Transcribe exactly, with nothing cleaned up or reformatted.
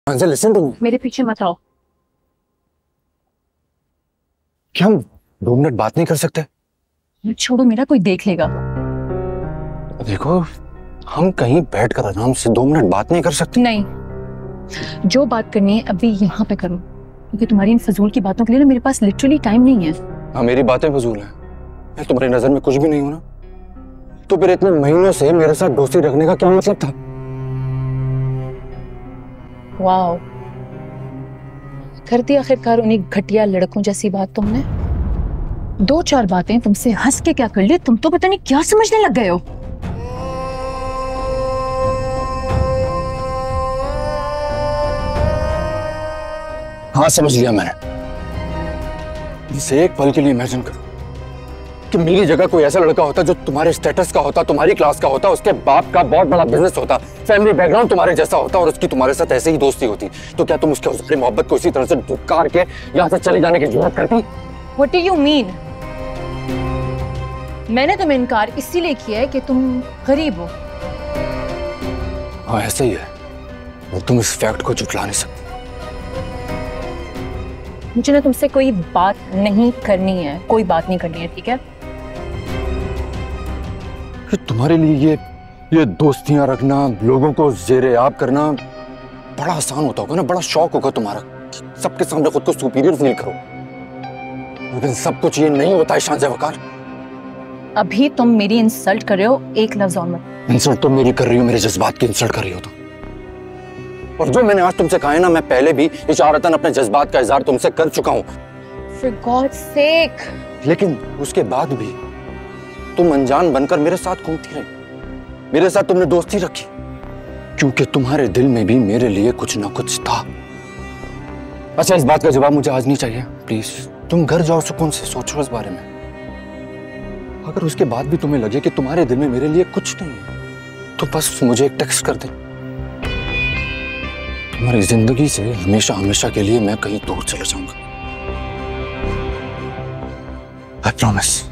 Anjal listen to me. मेरे पीछे मत आओ। क्या हम दो मिनट बात नहीं कर सकते? छोड़ो, मेरा कोई देख लेगा। देखो, हम कहीं बैठकर आराम से दो मिनट बात नहीं कर सकते? नहीं, जो बात करनी है अभी यहाँ पे करो, क्योंकि तुम्हारी इन फजूल की बातों के लिए ना मेरे पास लिटरली टाइम नहीं है। हाँ, मेरी बातें फजूल हैं। मैं तुम्हारी नजर में कुछ भी नहीं हूं ना, तो फिर इतने महीनों से मेरे साथ दोस्ती रखने का क्या मतलब था? वाओ, कर दी आखिरकार उन्हीं घटिया लड़कों जैसी बात तुमने। दो चार बातें तुमसे हंस के क्या कर ली, तुम तो पता नहीं क्या समझने लग गए हो। हाँ, समझ लिया मैंने। इसे एक पल के लिए इमेजिन करो कि मेरी जगह कोई ऐसा लड़का होता जो तुम्हारे स्टेटस का होता, तुम्हारी क्लास का होता, उसके बाप का बहुत बड़ा बिजनेस होता, फैमिली बैकग्राउंड तुम्हारे जैसा होता और उसकी तुम्हारे साथ ऐसे ही दोस्ती होती, तो क्या तुम उसके उसकी मोहब्बत को इसी तरह से धुतकार के यहाँ से चले जाने की जरूरत करती? What do you mean? मैंने तुम्हें इनकार इसीलिए किया है कि तुम गरीब हो। हाँ, ऐसे ही है, और तुम इस फैक्ट को झुठला नहीं सकती। मुझे ना तुमसे कोई बात नहीं करनी है, कोई बात नहीं करनी है, ठीक है? तुम्हारे लिए ये ये दोस्तियां रखना, लोगों को जेरे आब करना बड़ा आसान होता होगा ना, बड़ा शौक होगा तुम्हारा, सबके सामने खुद को सुपीरियर फील करो, लेकिन सब कुछ ये नहीं होता है शांजा वकार। अभी तुम मेरी इंसल्ट कर रहे हो, एक लफ्ज और मत। इंसल्ट तो मेरी कर रही हो, मेरे जज्बात की इंसल्ट कर रही हो तुम। और जो मैंने आज तुमसे कहा है ना, मैं पहले भी इशारतन अपने जज्बात का इजहार तुमसे कर चुका हूं। For God's sake! लेकिन उसके बाद भी तुम अनजान बनकर मेरे साथ घूमती रही, मेरे साथ तुमने दोस्ती रखी, क्योंकि तुम्हारे दिल में भी मेरे लिए कुछ ना कुछ था। अच्छा, इस बात का जवाब मुझे आज नहीं चाहिए, प्लीज। तुम घर जाओ, सुकून से सोचो इस बारे में। अगर उसके बाद भी तुम्हें लगे कि तुम्हारे दिल में मेरे लिए कुछ नहीं है, तो बस मुझे एक टेक्स्ट कर दे। तुम्हारी जिंदगी से हमेशा हमेशा के लिए मैं कहीं दूर चला जाऊंगा। I promise.